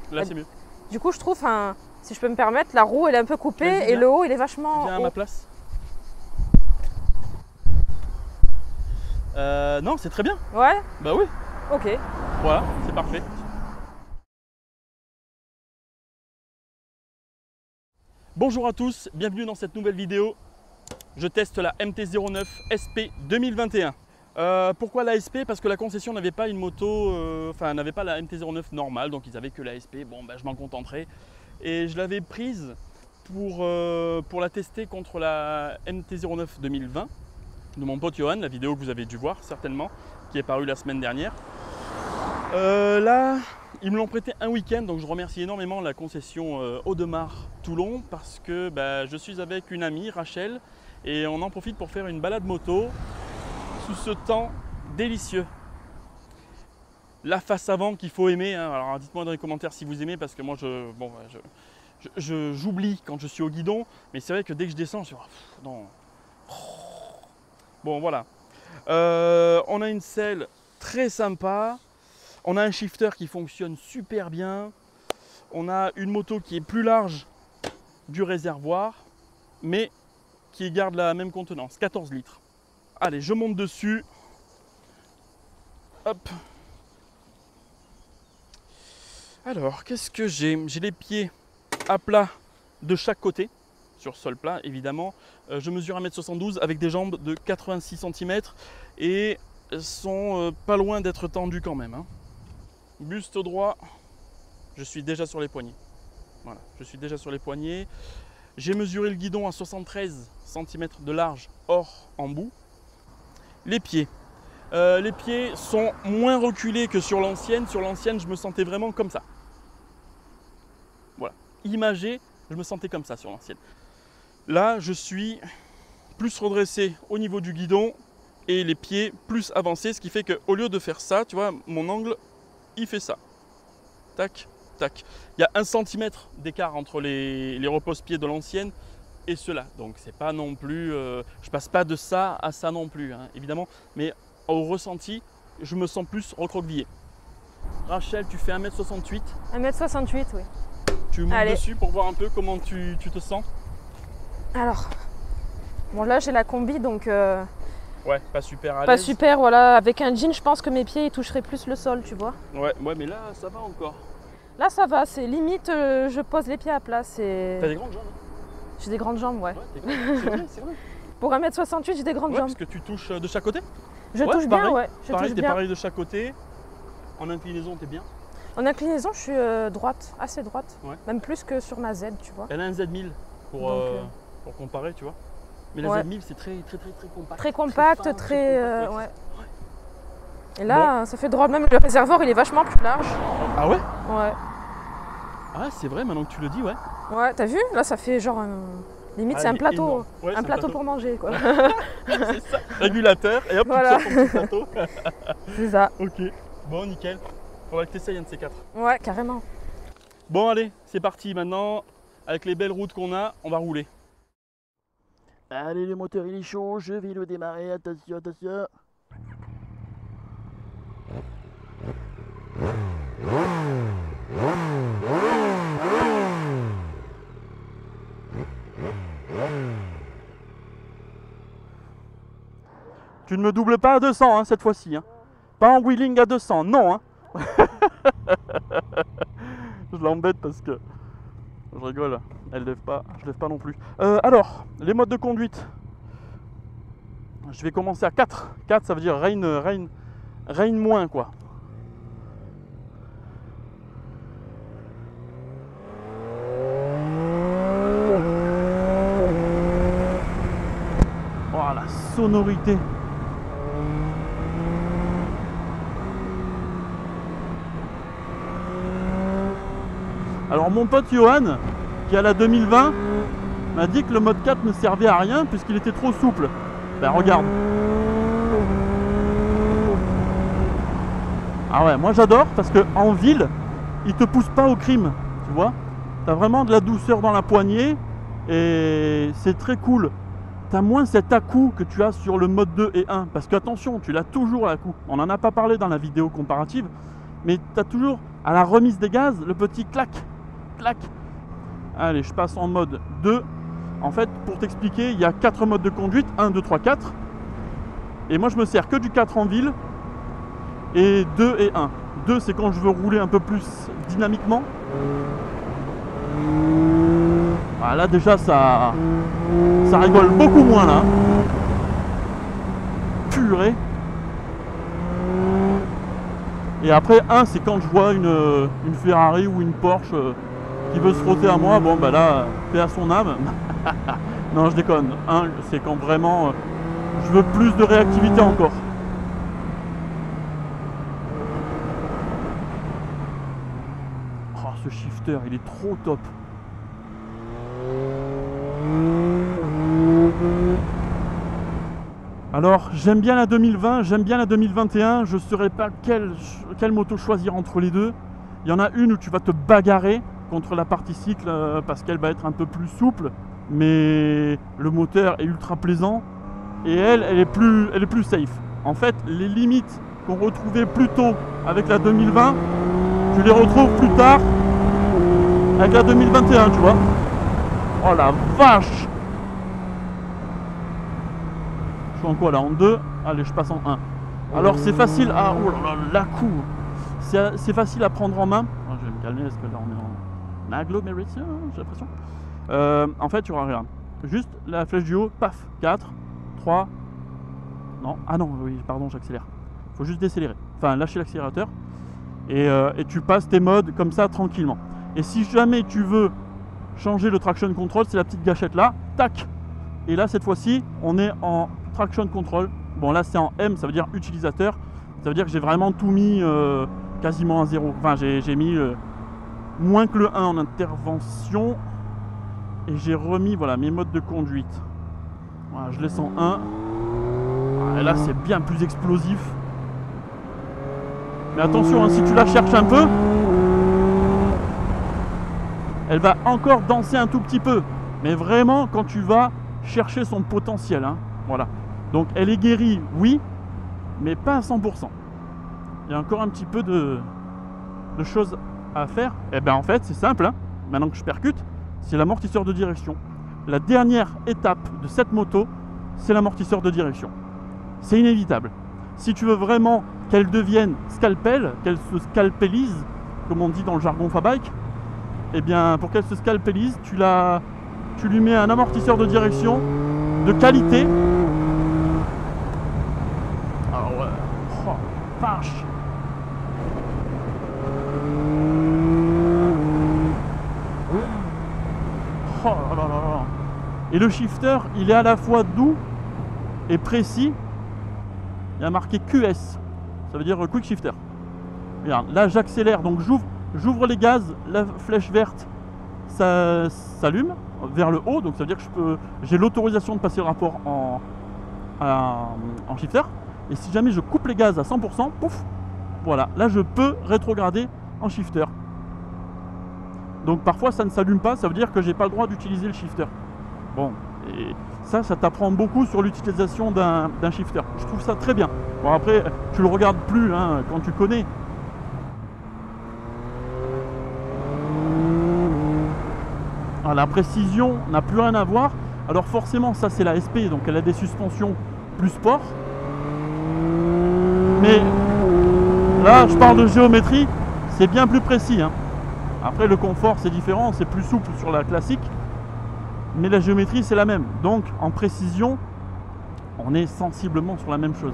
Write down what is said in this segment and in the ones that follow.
Là, c'est mieux. Du coup, je trouve, si je peux me permettre, la roue elle est un peu coupée et le haut il est vachement. Viens à ma place. Non, c'est très bien. Ouais. Bah oui. Ok. Voilà, c'est parfait. Bonjour à tous, bienvenue dans cette nouvelle vidéo. Je teste la MT-09 SP 2021. Pourquoi la SP? Parce que la concession n'avait pas une moto, n'avait pas la MT-09 normale, donc ils avaient que la SP. Bon, ben, je m'en contenterai. Et je l'avais prise pour la tester contre la MT-09 2020 de mon pote Johan, la vidéo que vous avez dû voir certainement, qui est parue la semaine dernière. Là, ils me l'ont prêté un week-end, donc je remercie énormément la concession Audemars-Toulon parce que je suis avec une amie, Rachel, et on en profite pour faire une balade moto sous ce temps délicieux. La face avant qu'il faut aimer, hein. Alors dites-moi dans les commentaires si vous aimez, parce que moi j'oublie quand je suis au guidon, mais c'est vrai que dès que je descends, je suis non. Bon voilà. On a une selle très sympa. On a un shifter qui fonctionne super bien. On a une moto qui est plus large du réservoir, mais qui garde la même contenance, 14 litres. Allez, je monte dessus. Hop. Alors, qu'est-ce que j'ai? J'ai les pieds à plat de chaque côté, sur sol plat évidemment. Je mesure 1m72 avec des jambes de 86 cm et sont pas loin d'être tendues quand même, hein. Buste droit, je suis déjà sur les poignets. Voilà, je suis déjà sur les poignets. J'ai mesuré le guidon à 73 cm de large hors embout. Les pieds. Les pieds sont moins reculés que sur l'ancienne. Sur l'ancienne, je me sentais vraiment comme ça. Voilà, imagé, je me sentais comme ça sur l'ancienne. Là, je suis plus redressé au niveau du guidon et les pieds plus avancés, ce qui fait qu'au lieu de faire ça, tu vois, mon angle, il fait ça. Tac, tac. Il y a 1 cm d'écart entre les repose-pieds de l'ancienne et ceux-là. Donc c'est pas non plus, je passe pas de ça à ça non plus, hein, évidemment. Mais au ressenti, je me sens plus recroquevillé. Rachel, tu fais 1m68. 1m68, oui. Tu montes dessus pour voir un peu comment tu te sens. Alors, bon là j'ai la combi donc... Ouais, pas super à l'aise. Pas super, voilà. Avec un jean, je pense que mes pieds ils toucheraient plus le sol, tu vois. Ouais, mais là ça va encore. Là ça va, c'est limite, je pose les pieds à plat. T'as des grandes jambes, hein? J'ai des grandes jambes, ouais. C'est vrai. Pour 1m68, j'ai des grandes jambes. Parce que tu touches de chaque côté? Je touche bien, pareil. ouais. Pareil, t'es pareil de chaque côté. En inclinaison, t'es bien? En inclinaison, je suis droite, assez droite. Ouais. Même plus que sur ma Z, tu vois. Elle a un Z1000 pour comparer, tu vois. Mais la Z1000, c'est très compact. Très compact, très ouais. ouais. Et là, ça fait drôle. Même le réservoir, il est vachement plus large. Ah ouais? Ouais. Ah, c'est vrai, maintenant que tu le dis, ouais. Ouais, t'as vu? Là, ça fait genre... Limite, c'est un plateau. Ouais, un plateau pour manger, quoi. C'est ça. Régulateur, et hop, voilà. tu sors ton petit plateau. C'est ça. Ok. Bon, nickel. Faudra que tu essayes un de ces 4. Ouais, carrément. Bon, allez, c'est parti. Maintenant, avec les belles routes qu'on a, on va rouler. Allez, le moteur il est chaud, je vais le démarrer, attention, attention. Tu ne me doubles pas à 200 hein, cette fois-ci. Hein. Pas en wheeling à 200, non. Hein. Je l'embête parce que... Je rigole, elle lève pas, je lève pas non plus. Alors, les modes de conduite. Je vais commencer à 4. 4, ça veut dire rain moins, quoi. Oh, la sonorité. Alors mon pote Johan, qui a la 2020, m'a dit que le mode 4 ne servait à rien puisqu'il était trop souple. Ben regarde. Ah ouais, moi j'adore parce qu'en ville, il te pousse pas au crime, tu vois. Tu as vraiment de la douceur dans la poignée et c'est très cool. Tu as moins cet à-coup que tu as sur le mode 2 et 1. Parce que attention, tu l'as toujours à coup. On n'en a pas parlé dans la vidéo comparative, mais tu as toujours À la remise des gaz, le petit clac, clac. Allez, je passe en mode 2. En fait, pour t'expliquer, il y a 4 modes de conduite, 1, 2, 3, 4. Et moi, je me sers que du 4 en ville, et 2 et 1. 2, c'est quand je veux rouler un peu plus dynamiquement. Ah, là, déjà, ça rigole beaucoup moins, là. Purée. Et après, 1, c'est quand je vois une Ferrari ou une Porsche qui veut se frotter à moi. Bon, bah là, paix à son âme. Non, je déconne. 1, c'est quand vraiment je veux plus de réactivité encore. Oh, ce shifter, il est trop top. Alors, j'aime bien la 2020, j'aime bien la 2021. Je ne saurais pas quelle moto choisir entre les deux. Il y en a une où tu vas te bagarrer contre la partie cycle parce qu'elle va être un peu plus souple, mais le moteur est ultra plaisant et elle est plus safe. En fait, les limites qu'on retrouvait plus tôt avec la 2020, tu les retrouves plus tard avec la 2021, tu vois. Oh la vache! Je suis en quoi là? En 2? Allez, je passe en 1. Alors c'est facile à... Oh là là, la coup! C'est facile à prendre en main. Oh, je vais me calmer parce que là on est en agglomération, j'ai l'impression. En fait, tu regardes. Juste la flèche du haut, paf, 4, 3... Non, ah non, oui, pardon, j'accélère. Faut juste décélérer. Enfin, lâcher l'accélérateur. Et tu passes tes modes comme ça, tranquillement. Et si jamais tu veux changer le traction control, c'est la petite gâchette là. Tac! Et là, cette fois-ci, on est en traction control. Bon, là, c'est en M, ça veut dire utilisateur. Ça veut dire que j'ai vraiment tout mis quasiment à 0. Enfin, j'ai mis moins que le 1 en intervention. Et j'ai remis, voilà, mes modes de conduite. Voilà, je laisse en 1. Et là, c'est bien plus explosif. Mais attention, hein, si tu la cherches un peu, elle va encore danser un tout petit peu. Mais vraiment, quand tu vas chercher son potentiel, hein, voilà. Donc, elle est guérie, oui, mais pas à 100%. Il y a encore un petit peu de choses à faire. Et bien, en fait, c'est simple, hein, maintenant que je percute, c'est l'amortisseur de direction. La dernière étape de cette moto, c'est l'amortisseur de direction. C'est inévitable. Si tu veux vraiment qu'elle devienne scalpel, qu'elle se scalpelise, comme on dit dans le jargon Fabike, eh bien, pour qu'elle se scalpelise, tu lui mets un amortisseur de direction de qualité. Ah ouais, oh, vache. Oh là là là là. Et le shifter, il est à la fois doux et précis. Il y a marqué QS, ça veut dire Quick Shifter. Regarde, là j'accélère, donc j'ouvre les gaz, la flèche verte s'allume vers le haut, donc ça veut dire que j'ai l'autorisation de passer le rapport en shifter. Et si jamais je coupe les gaz à 100%, pouf, voilà, là je peux rétrograder en shifter. Donc parfois ça ne s'allume pas, ça veut dire que j'ai pas le droit d'utiliser le shifter. Bon, et ça t'apprend beaucoup sur l'utilisation d'un shifter. Je trouve ça très bien. Bon après, tu le regardes plus hein, quand tu connais. Alors, la précision n'a plus rien à voir. Alors forcément, ça c'est la SP, donc elle a des suspensions plus sport. Mais là, je parle de géométrie, c'est bien plus précis. Hein. Après, le confort c'est différent, c'est plus souple sur la classique. Mais la géométrie c'est la même. Donc en précision, on est sensiblement sur la même chose.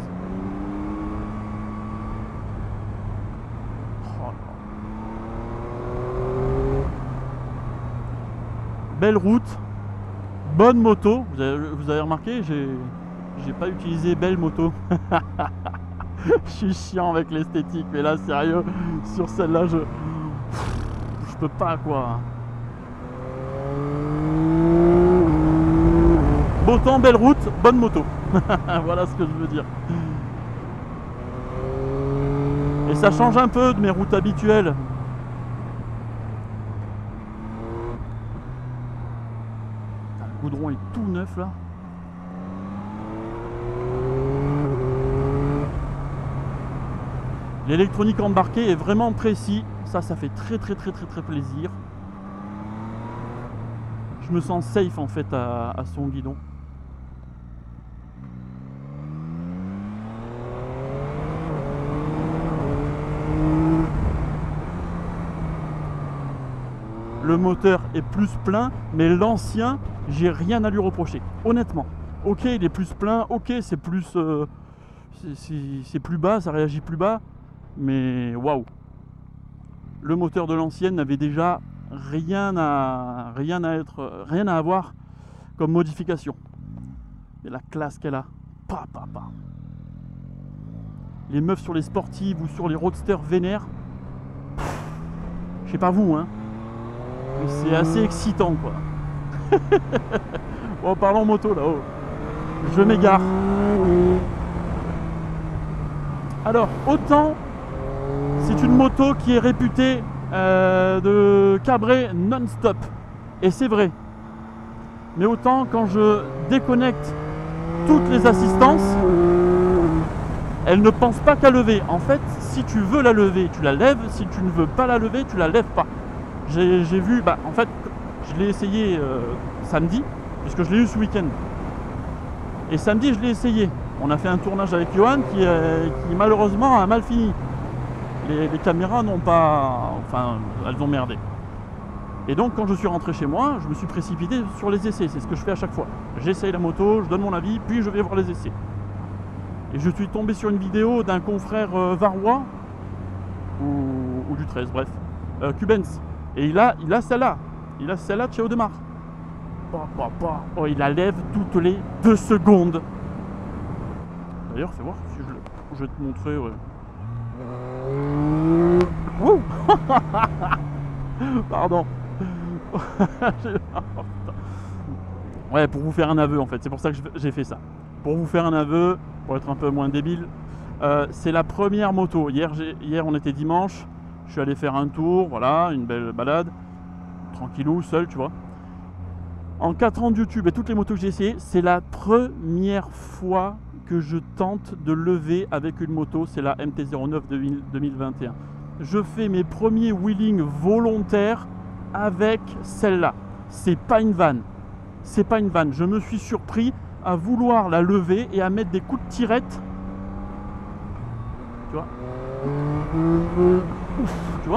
Belle route, bonne moto. Vous avez remarqué, j'ai pas utilisé belle moto. Je suis chiant avec l'esthétique, mais là sérieux, sur celle-là je peux pas quoi. Beau temps, belle route, bonne moto. Voilà ce que je veux dire. Et ça change un peu de mes routes habituelles. Le goudron est tout neuf là. L'électronique embarquée est vraiment précis. Ça fait très plaisir. Je me sens safe en fait à son guidon. Le moteur est plus plein, mais l'ancien, j'ai rien à lui reprocher. Honnêtement. Ok, il est plus plein, ok, c'est plus, c'est plus bas, ça réagit plus bas, mais waouh. Le moteur de l'ancienne n'avait déjà rien à avoir comme modification. Et la classe qu'elle a. Les meufs sur les sportives ou sur les roadsters vénères. Je sais pas vous, hein. Mais c'est assez excitant, quoi. Bon, parlons moto là-haut. Je m'égare. Alors, autant c'est une moto qui est réputée de cabrer non-stop. Et c'est vrai. Mais autant quand je déconnecte toutes les assistances, elle ne pense pas qu'à lever. En fait, si tu veux la lever, tu la lèves. Si tu ne veux pas la lever, tu la lèves pas. J'ai vu, en fait, je l'ai essayé samedi, puisque je l'ai eu ce week-end. Et samedi, je l'ai essayé. On a fait un tournage avec Johan qui malheureusement a mal fini. Les caméras n'ont pas... Enfin, elles ont merdé. Et donc, quand je suis rentré chez moi, je me suis précipité sur les essais. C'est ce que je fais à chaque fois. J'essaye la moto, je donne mon avis, puis je vais voir les essais. Et je suis tombé sur une vidéo d'un confrère varois, ou du 13, bref, Cubens. Et il a celle-là. Il a celle-là de chez Audemars. Oh, il la lève toutes les 2 secondes. D'ailleurs, fais voir si je vais te montrer. Ouais. Pardon. Ouais, pour vous faire un aveu en fait. C'est pour ça que j'ai fait ça. Pour vous faire un aveu, pour être un peu moins débile. C'est la première moto. Hier, on était dimanche. Je suis allé faire un tour, voilà, une belle balade. Tranquillou, seul, tu vois. En 4 ans de YouTube et toutes les motos que j'ai essayées, c'est la première fois que je tente de lever avec une moto. C'est la MT-09 2021. Je fais mes premiers wheelings volontaires avec celle-là. C'est pas une vanne. C'est pas une vanne. Je me suis surpris à vouloir la lever et à mettre des coups de tirette. Tu vois ? Tu vois ?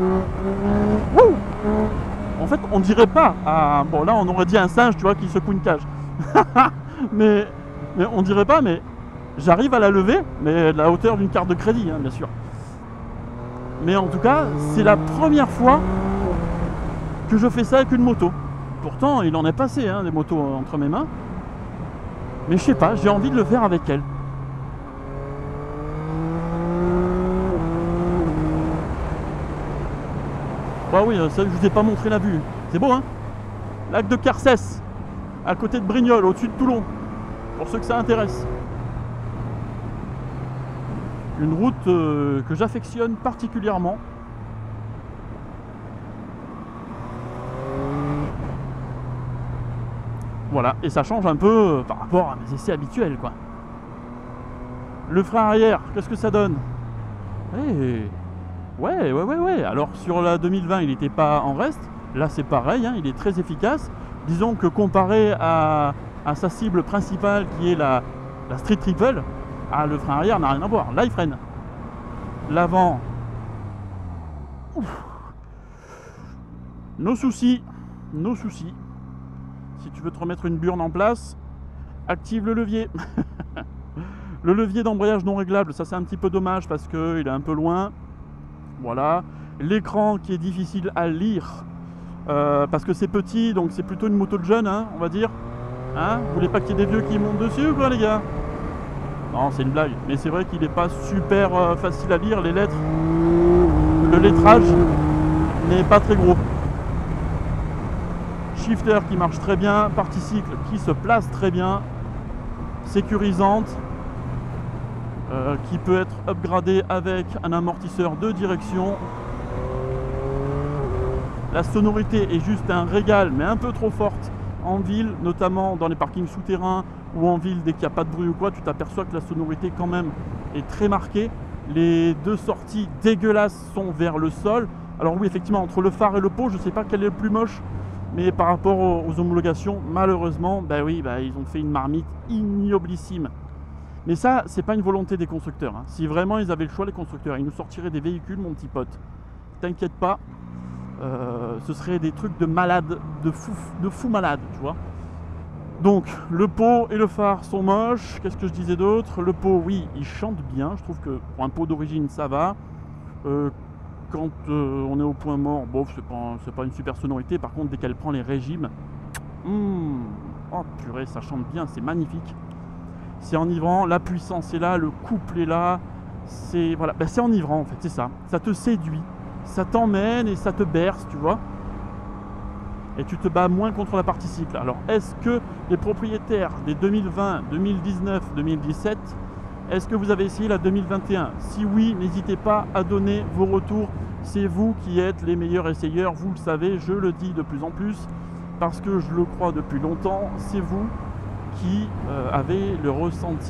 En fait, on dirait pas. Bon, là, on aurait dit un singe, tu vois, qui secoue une cage. mais on dirait pas, mais j'arrive à la lever, mais de la hauteur d'une carte de crédit, hein, bien sûr. Mais en tout cas, c'est la première fois que je fais ça avec une moto. Pourtant, il en est passé, hein, des motos entre mes mains. Mais je sais pas, j'ai envie de le faire avec elle. Bah oui, ça, je vous ai pas montré la vue. C'est beau, hein? Lac de Carcès, à côté de Brignoles, au-dessus de Toulon. Pour ceux que ça intéresse. Une route que j'affectionne particulièrement. Voilà, et ça change un peu par rapport à mes essais habituels, quoi. Le frein arrière, qu'est-ce que ça donne? Ouais. Alors sur la 2020, il n'était pas en reste. Là, c'est pareil, hein, il est très efficace. Disons que comparé à sa cible principale, qui est la Street Triple, le frein arrière n'a rien à voir. Là, il freine. L'avant, nos soucis. Si tu veux te remettre une burne en place, active le levier. Le levier d'embrayage non réglable, ça c'est un petit peu dommage parce qu'il est un peu loin. Voilà. L'écran qui est difficile à lire parce que c'est petit, donc c'est plutôt une moto de jeune, hein, on va dire. Hein, vous voulez pas qu'il y ait des vieux qui montent dessus ou quoi, les gars? Non, c'est une blague. Mais c'est vrai qu'il n'est pas super facile à lire, les lettres. Le lettrage n'est pas très gros. Shifter qui marche très bien, partie cycle qui se place très bien, sécurisante, qui peut être upgradée avec un amortisseur de direction. La sonorité est juste un régal, mais un peu trop forte en ville, notamment dans les parkings souterrains ou en ville. Dès qu'il n'y a pas de bruit ou quoi, tu t'aperçois que la sonorité quand même est très marquée. Les deux sorties dégueulasses sont vers le sol. Alors oui, effectivement, entre le phare et le pot, je ne sais pas quel est le plus moche. Mais par rapport aux homologations, malheureusement, bah oui, bah, ils ont fait une marmite ignoblissime. Mais ça, c'est pas une volonté des constructeurs. Hein. Si vraiment ils avaient le choix, les constructeurs, ils nous sortiraient des véhicules, mon petit pote. T'inquiète pas, ce serait des trucs de malade, de fou malade, tu vois. Donc, le pot et le phare sont moches. Qu'est-ce que je disais d'autre? Le pot, oui, il chante bien. Je trouve que pour un pot d'origine, ça va. Quand on est au point mort, bof, c'est pas une super sonorité. Par contre, dès qu'elle prend les régimes, oh purée, ça chante bien, c'est magnifique. C'est enivrant, la puissance est là, le couple est là. C'est voilà, ben, c'est enivrant en fait, c'est ça. Ça te séduit, ça t'emmène et ça te berce, tu vois. Et tu te bats moins contre la partie cycle. Alors, est-ce que les propriétaires des 2020, 2019, 2017, est-ce que vous avez essayé la 2021? Si oui, n'hésitez pas à donner vos retours. C'est vous qui êtes les meilleurs essayeurs, vous le savez, je le dis de plus en plus, parce que je le crois depuis longtemps, c'est vous qui avez le ressenti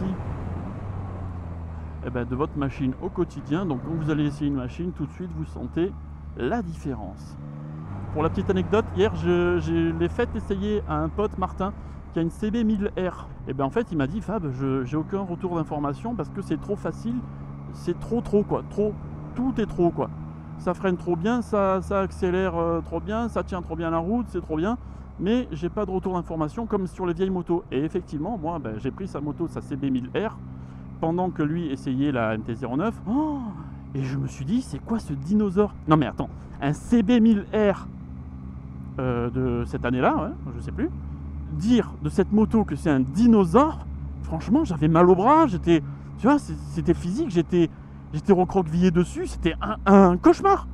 de votre machine au quotidien. Donc quand vous allez essayer une machine, tout de suite vous sentez la différence. Pour la petite anecdote, hier je l'ai fait essayer à un pote, Martin, qui a une CB1000R. Et bien en fait il m'a dit, Fab, j'ai aucun retour d'information parce que c'est trop facile, c'est trop quoi, tout est trop quoi. Ça freine trop bien, ça accélère trop bien, ça tient trop bien la route, c'est trop bien, mais j'ai pas de retour d'information comme sur les vieilles motos. Et effectivement, moi j'ai pris sa moto, sa CB1000R, pendant que lui essayait la MT-09, et je me suis dit, c'est quoi ce dinosaure? Non mais attends, un CB1000R de cette année-là, ouais, je sais plus, dire de cette moto que c'est un dinosaure, franchement j'avais mal au bras, tu vois, c'était physique, j'étais recroquevillé dessus, c'était un cauchemar,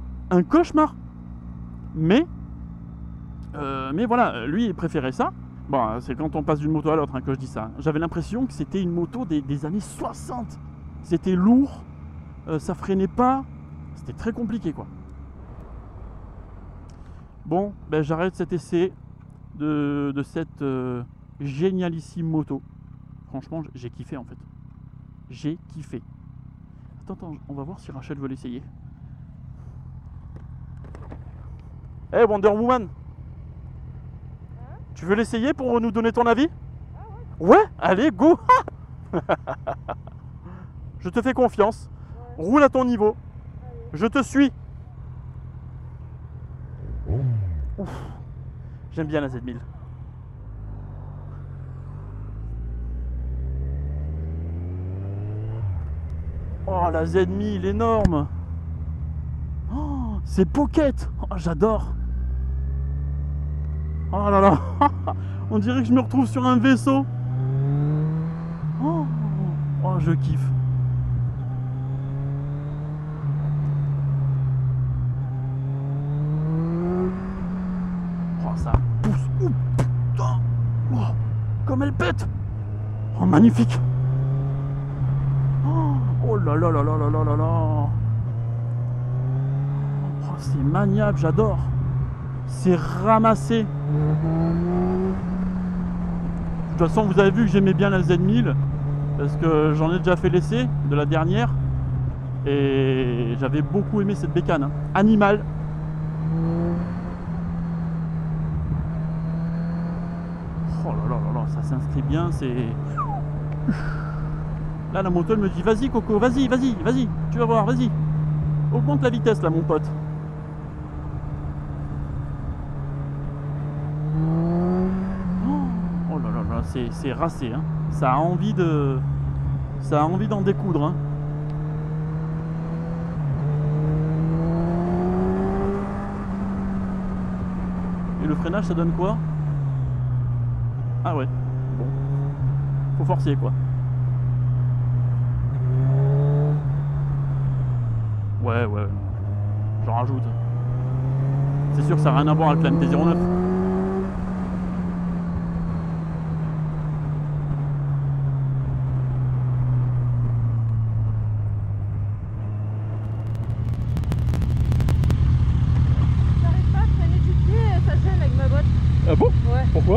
mais voilà, lui il préférait ça. Bon, c'est quand on passe d'une moto à l'autre que je dis ça. J'avais l'impression que c'était une moto des années 60, c'était lourd, ça freinait pas, c'était très compliqué quoi. Bon, j'arrête cet essai de cette génialissime moto. Franchement, j'ai kiffé en fait. J'ai kiffé. Attends, on va voir si Rachel veut l'essayer. Hey Wonder Woman, tu veux l'essayer pour nous donner ton avis? Ouais, allez, go. Je te fais confiance. Roule à ton niveau. Je te suis. Ouf. J'aime bien la Z1000. Oh la Z1000 énorme. Oh, c'est Pocket. Oh, j'adore. Oh là là. On dirait que je me retrouve sur un vaisseau. Oh, oh je kiffe. Oh ça pousse. Oh, putain. Oh, comme elle pète. Oh magnifique. Oh là là là là là là là là. Oh, c'est maniable, j'adore. C'est ramassé. De toute façon, vous avez vu que j'aimais bien la Z1000 parce que j'en ai déjà fait l'essai de la dernière et j'avais beaucoup aimé cette bécane. Hein. Animal. Oh là là là là, ça s'inscrit bien, c'est... Là, la moto, elle me dit, vas-y Coco, vas-y, tu vas voir, vas-y. Augmente la vitesse là, mon pote. Oh là là là, c'est racé, hein. Ça a envie d'en découdre, hein. Et le freinage, ça donne quoi? Ah ouais, bon. Faut forcer, quoi. Ouais, j'en rajoute. C'est sûr que ça n'a rien à voir avec la MT-09. J'arrive pas à freiner du pied, ça gêne avec ma botte. Ah bon? Ouais. Pourquoi?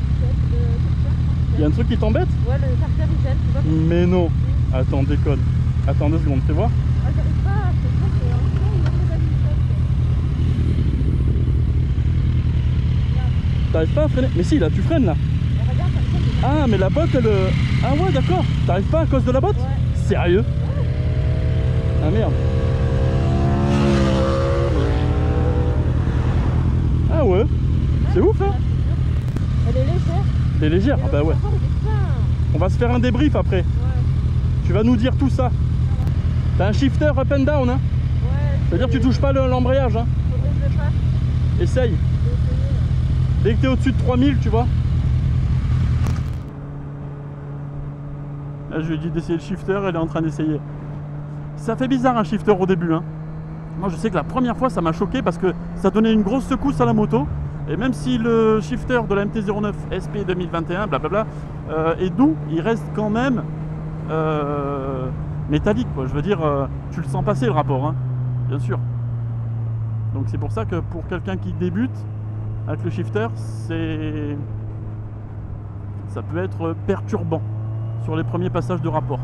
Il y a un truc qui t'embête? Ouais, le carter il gêne, tu vois. Mais non. Attends, déconne. Attends 2 secondes, tu vois. Ah, j'arrive pas à se dire, c'est en train, il y a pas d'habitude. T'arrives pas à freiner? Mais si, là, tu freines là. Mais regarde, comme ça, Ah, mais la botte, elle... Ah ouais, d'accord. T'arrives pas à cause de la botte? Ouais. Sérieux? Ah merde. Ah ouais. C'est ouf, hein? Elle est légère. Elle est légère? Et Ah bah le ouais. confort, il est plein. On va se faire un débrief après. Ouais. Tu vas nous dire tout ça. T'as un shifter up and down, hein? Ouais. C'est-à-dire que tu touches pas l'embrayage, hein? Faudrait que je le fasse. Essaye. Je vais essayer. Dès que t'es au-dessus de 3000, tu vois. Là, je lui ai dit d'essayer le shifter, elle est en train d'essayer. Ça fait bizarre un shifter au début, hein. Moi, je sais que la première fois, ça m'a choqué parce que ça donnait une grosse secousse à la moto. Et même si le shifter de la MT-09 SP 2021, blablabla, est doux, il reste quand même métallique, quoi. Je veux dire, tu le sens passer le rapport, hein, bien sûr. Donc c'est pour ça que pour quelqu'un qui débute avec le shifter, ça peut être perturbant sur les premiers passages de rapport.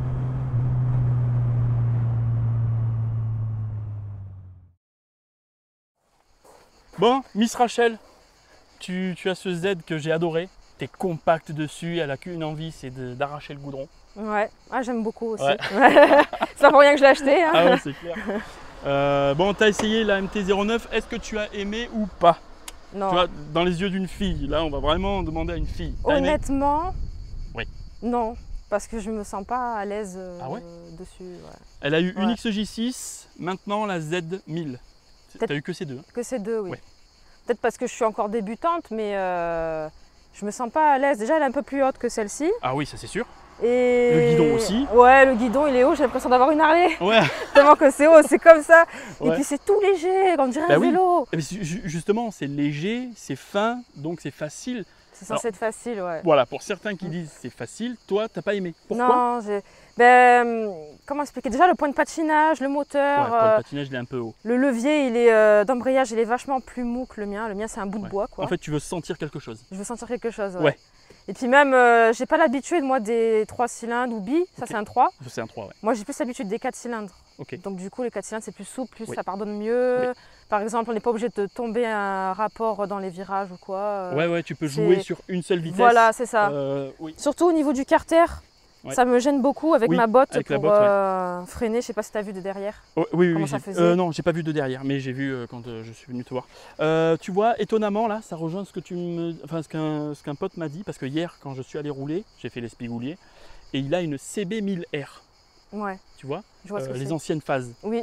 Bon, Miss Rachel, tu as ce Z que j'ai adoré. T'es compact dessus, elle a qu'une envie, c'est d'arracher le goudron. Ouais, ah, j'aime beaucoup aussi. Ouais. C'est pas pour rien que je l'ai acheté. Hein. Ah ouais, c'est clair. Bon, t'as essayé la MT-09, est-ce que tu as aimé ou pas? Non. Tu vois, dans les yeux d'une fille, là on va vraiment demander à une fille. T'as aimé? Honnêtement, Oui. Non, parce que je me sens pas à l'aise Ah ouais dessus. Ouais. Elle a eu une Ouais. XJ6, maintenant la Z1000. T'as eu que ces deux, hein? Que ces deux, oui. Ouais. Peut-être parce que je suis encore débutante, mais je me sens pas à l'aise. Déjà, elle est un peu plus haute que celle-ci. Ah oui, ça c'est sûr. Et... Le guidon aussi. Ouais, le guidon il est haut, j'ai l'impression d'avoir une Harley. Ouais. Tellement que c'est haut, c'est comme ça. Ouais. Et puis c'est tout léger, on dirait Bah un oui. vélo. Eh bien, justement, c'est léger, c'est fin, donc c'est facile. C'est censé être facile, ouais. Voilà, pour certains qui disent c'est facile, toi t'as pas aimé. Pourquoi? Non, comment expliquer? Déjà le point de patinage, le moteur, Ouais, pour le patinage, il est un peu haut. le levier il est d'embrayage, il est vachement plus mou que le mien. Le mien c'est un bout de Ouais. bois, quoi. En fait, tu veux sentir quelque chose. Je veux sentir quelque chose. Ouais. Ouais. Et puis même, j'ai pas l'habitude moi des 3 cylindres ou bi, ça Ok. c'est un 3. C'est un 3, ouais. Moi j'ai plus l'habitude des 4 cylindres. Ok. Donc du coup les 4 cylindres c'est plus souple, plus Oui. ça pardonne mieux. Oui. Par exemple on n'est pas obligé de tomber un rapport dans les virages ou quoi. Ouais, tu peux jouer c'est- sur une seule vitesse. Voilà, c'est ça. Oui. Surtout au niveau du carter, Ouais. ça me gêne beaucoup avec Oui, ma botte avec la pour botte, freiner. Je sais pas si tu as vu de derrière. Oh, oui, Comment ça faisait non, j'ai pas vu de derrière, mais j'ai vu quand je suis venu te voir. Tu vois, étonnamment là, ça rejoint ce que ce qu'un pote m'a dit, parce que hier, quand je suis allé rouler, j'ai fait l'Espigoulier, et il a une CB1000R, Ouais, tu vois, je vois ce que les c'est. anciennes phases. Oui,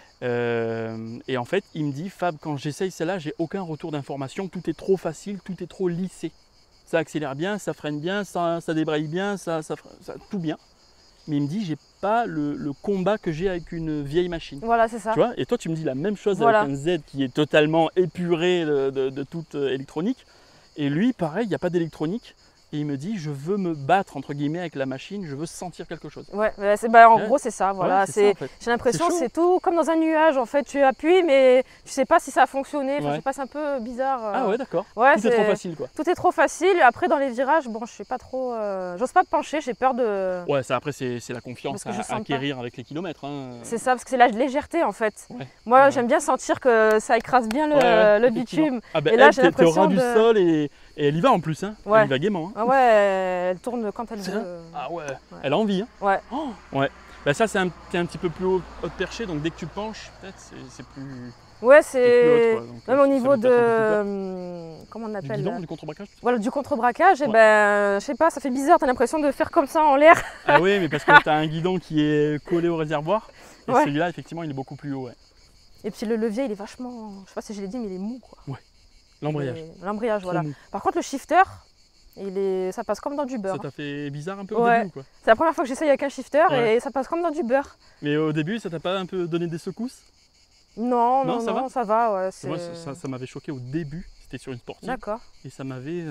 Et en fait, il me dit, Fab, quand j'essaye celle-là, j'ai aucun retour d'information, tout est trop facile, tout est trop lissé. Ça accélère bien, ça freine bien, ça débraye bien, ça tout bien. Mais il me dit, j'ai pas le combat que j'ai avec une vieille machine. voilà, c'est ça. Tu vois, et toi tu me dis la même chose Voilà. avec un Z qui est totalement épuré de toute électronique. Et lui, pareil, il n'y a pas d'électronique. Et il me dit, je veux me battre entre guillemets avec la machine, je veux sentir quelque chose. Ouais, en Ouais. gros c'est ça. Voilà, Ouais, c'est ça, en fait. j'ai l'impression C'est que chaud. c'est tout comme dans un nuage. En fait, tu appuies, mais tu sais pas si ça a fonctionné. Enfin, Ouais. je sais pas, c'est un peu bizarre. Ah ouais, d'accord. Ouais, Tout est trop facile quoi. Tout est trop facile. Après, dans les virages, bon, je sais pas trop. J'ose pas me pencher, j'ai peur de. Ouais, ça après c'est la confiance Parce que je à sens acquérir avec les kilomètres, hein. C'est ça, parce que c'est la légèreté en fait. Ouais. Moi, Ouais. j'aime bien sentir que ça écrase bien le, Ouais, le effectivement. bitume. Ah ben Et là, elle, j'ai t'es au l'impression ras du de- sol et elle y va en plus, hein. Ouais. Elle y va gaiement, hein. Ah ouais, elle tourne quand elle C'est veut. Ah ouais, elle a envie, hein. Ouais. Oh, ouais. Bah ça t'es un petit peu plus haut de perché, donc dès que tu te penches, peut-être c'est plus. Ouais, c'est plus haute, c'est. quoi. Donc, Même au ça niveau fait peut-être un peu plus peur. comment on Du appelle guidon, là du contre-braquage. Voilà, du contre-braquage, et Ouais. ben, je sais pas, ça fait bizarre, t'as l'impression de faire comme ça en l'air. Ah oui, mais parce que tu as un guidon qui est collé au réservoir. Et Ouais. celui-là, effectivement, il est beaucoup plus haut. Ouais. Et puis le levier, il est vachement. Je sais pas si je l'ai dit, mais il est mou quoi. L'embrayage. L'embrayage, Trop voilà. mou. Par contre, le shifter, ça passe comme dans du Ça beurre. t'a fait bizarre un peu au Ouais. début ou quoi? C'est la première fois que j'essaye avec un shifter Ouais. et ça passe comme dans du beurre. Mais au début, ça t'a pas un peu donné des secousses? Non, Non, non, ça non, va ça va, ouais. Moi, ça m'avait choqué au début. C'était sur une sportive. D'accord, Et ça m'avait.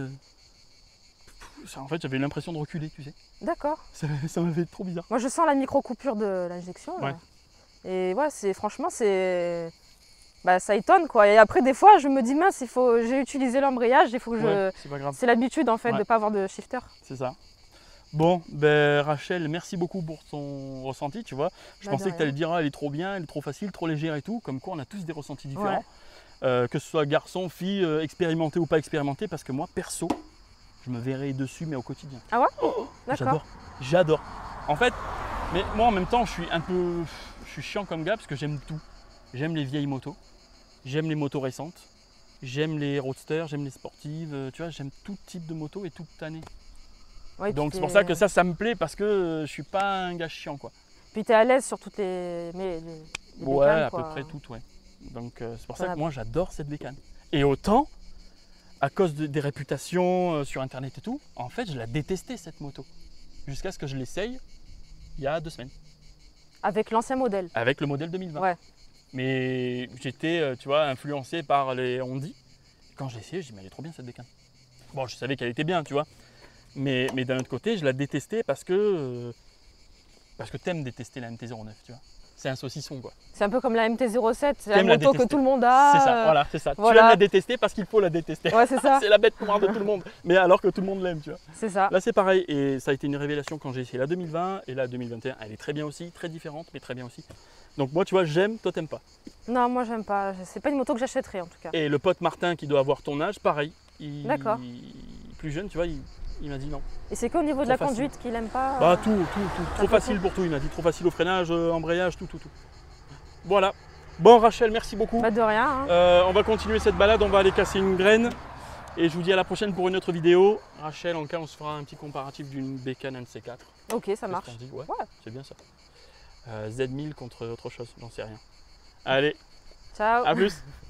En fait, j'avais l'impression de reculer, tu sais. d'accord. Ça m'avait trop bizarre. Moi, je sens la micro-coupure de l'injection. là. Ouais. Et ouais, franchement, bah, ça étonne, quoi. Et après, des fois, je me dis, mince, j'ai utilisé l'embrayage, il faut que Ouais, c'est pas grave. C'est l'habitude, en fait, de Ouais. ne pas avoir de shifter. C'est ça. Bon, ben Rachel, merci beaucoup pour ton ressenti, tu vois. Je Bah, de pensais que tu rien. allais dire, ah, elle est trop bien, elle est trop facile, trop légère et tout. Comme quoi, on a tous des ressentis différents. Ouais. Que ce soit garçon, fille, expérimenté ou pas expérimenté, parce que moi, perso, je me verrais dessus, mais au quotidien. Ah ouais? J'adore, D'accord. j'adore. En fait, mais moi en même temps, je suis chiant comme gars parce que j'aime tout. J'aime les vieilles motos, j'aime les motos récentes, j'aime les roadsters, j'aime les sportives, tu vois, j'aime tout type de moto et toute année. Ouais, Donc c'est pour ça que ça me plaît parce que je suis pas un gars chiant quoi. Puis t'es à l'aise sur toutes les Ouais, bécanes, à peu quoi. près toutes, ouais. Donc c'est pour T'en ça as que moi j'adore cette bécane. Et autant, à cause des réputations sur internet et tout, en fait je la détestais cette moto. Jusqu'à ce que je l'essaye il y a 2 semaines. Avec l'ancien modèle. Avec le modèle 2020. Ouais. Mais j'étais, tu vois, influencé par les Hondy. Quand j'ai essayé, je dis mais elle est trop bien cette bécane. Bon, je savais qu'elle était bien, tu vois. Mais d'un autre côté, je la détestais parce que t'aimes détester la MT-09, tu vois. C'est un saucisson, quoi. C'est un peu comme la MT-07, c'est la T'aimes la moto que détester. tout le monde a. C'est ça, voilà, c'est ça. Tu voilà. aimes la détester parce qu'il faut la détester. Ouais, c'est ça. C'est la bête noire de tout le monde. Mais alors que tout le monde l'aime, tu vois. C'est ça. Là, c'est pareil. Et ça a été une révélation quand j'ai essayé la 2020 et la 2021. Elle est très bien aussi, très différente, mais très bien aussi. Donc moi, tu vois, j'aime, toi, t'aimes pas. Non, moi j'aime pas. C'est pas une moto que j'achèterais en tout cas. Et le pote Martin qui doit avoir ton âge, pareil. D'accord. Plus jeune, tu vois, il m'a dit non. Et c'est qu'au niveau de la Trop facile. conduite qu'il aime pas. Bah tout. Trop peu facile tout. pour tout. Il m'a dit trop facile au freinage, embrayage, tout. Voilà. Bon Rachel, merci beaucoup. Bah de rien. Hein. On va continuer cette balade, on va aller casser une graine. Et je vous dis à la prochaine pour une autre vidéo. Rachel, en cas, on se fera un petit comparatif d'une bécane NC4. Ok, ça Qu'est-ce marche. qu'on dit? Ouais, Ouais. c'est bien ça. Z1000 contre autre chose, j'en sais rien. Allez, Ciao. à plus.